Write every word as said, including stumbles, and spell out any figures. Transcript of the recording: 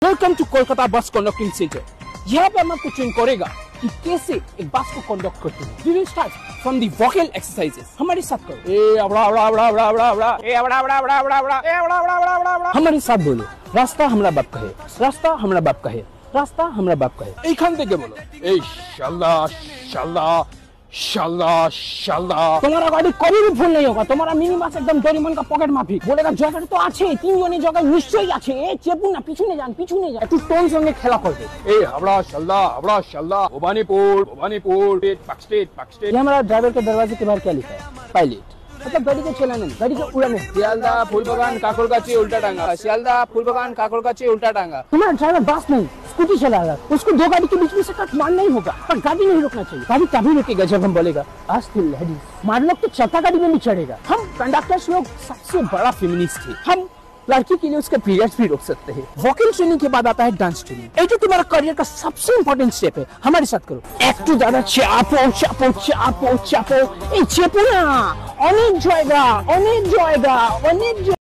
Welcome to Kolkata बस conducting centre. यहाँ पे हम आपको ट्रेन करेगा कि कैसे एक बस को कंडक्ट करते हैं। We will start from the vocal exercises. हमारे साथ करो। ए अबड़ा अबड़ा अबड़ा अबड़ा अबड़ा अबड़ा ए अबड़ा अबड़ा अबड़ा अबड़ा अबड़ा ए अबड़ा अबड़ा अबड़ा अबड़ा अबड़ा। हमारे साथ बोलो, रास्ता हमरा बाप का है, रास्ता हमरा बाप का है, रास्ता हमरा बाप का है। एखान থেকে বলো, এই শালা শালা शाला शाला। तुम्हारा गाड़ी कभी भी भूल नहीं होगा। तुम्हारा मिनी बस एकदम डोरेमन का पॉकेट माफिक बोलेगा जगह तो আছে তিনজনের জায়গায় নিশ্চয়ই আছে। এ চেপুন না, পিছনে যান পিছনে যান। একটু টোন সঙ্গে খেলা করবে। এই হাবড়া শালা হাবড়া শালা ভবানীপুর ভবানীপুর पाक स्टेट पाक स्टेट। ये हमारा ड्राइवर के दरवाजे के बाहर क्या लिखा है? पायलट। मतलब गाड़ी को चलाने नहीं, गाड़ी को उड़ाने। सियालदा फूलबागान काकोरगाची उल्टा टांगा, सियालदा फूलबागान काकोरगाची उल्टा टांगा। तुम्हारा ड्राइवर बस नहीं स्कूटी चला रहा है, उसको दो गाड़ी के बीच में से कट मारना ही होगा, पर गाड़ी नहीं रोकना चाहिए। गाड़ी तभी रुकेगा जब हम बोलेगा आस्ते लेडीज। मार लोग तो चौथा गाड़ी में भी चढ़ेगा। हम कंडक्टर्स लोग सबसे बड़ा फेमिनिस्ट है। हम लड़की के लिए उसके पीरियड्स भी रोक सकते हैं। वोकल ट्रेनिंग के बाद आता है डांस ट्रेनिंग। ये जो तुम्हारा करियर का सबसे इंपॉर्टेंट स्टेप है, हमारे साथ करो। एक तो ज्यादा चापो चापो चापो चापो। ए चेपो ना, अनेक जाएगा अनेक जाएगा अनेक